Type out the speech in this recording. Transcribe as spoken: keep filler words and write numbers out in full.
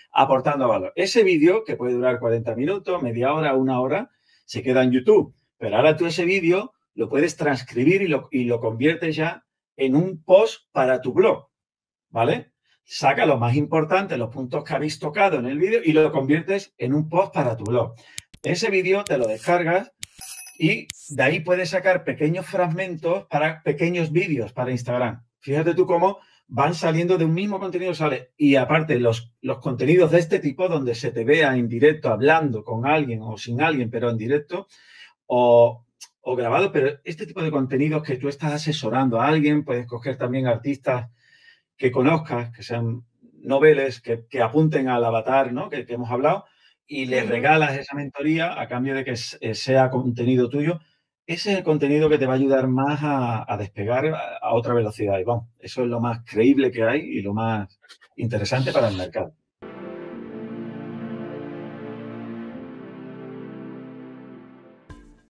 aportando valor. Ese vídeo, que puede durar cuarenta minutos, media hora, una hora, se queda en YouTube. Pero ahora tú ese vídeo lo puedes transcribir y lo, y lo conviertes ya en un post para tu blog, ¿vale? Saca lo más importante, los puntos que habéis tocado en el vídeo y lo conviertes en un post para tu blog. Ese vídeo te lo descargas y de ahí puedes sacar pequeños fragmentos para pequeños vídeos para Instagram. Fíjate tú cómo van saliendo de un mismo contenido, sale. Y aparte, los, los contenidos de este tipo, donde se te vea en directo hablando con alguien o sin alguien, pero en directo, o, o grabado, pero este tipo de contenidos que tú estás asesorando a alguien, puedes coger también artistas que conozcas, que sean noveles, que, que apunten al avatar, ¿no? Que, que hemos hablado, y les Ujú. regalas esa mentoría a cambio de que sea contenido tuyo. Ese es el contenido que te va a ayudar más a, a despegar a, a otra velocidad. Y vamos, eso es lo más creíble que hay y lo más interesante para el mercado.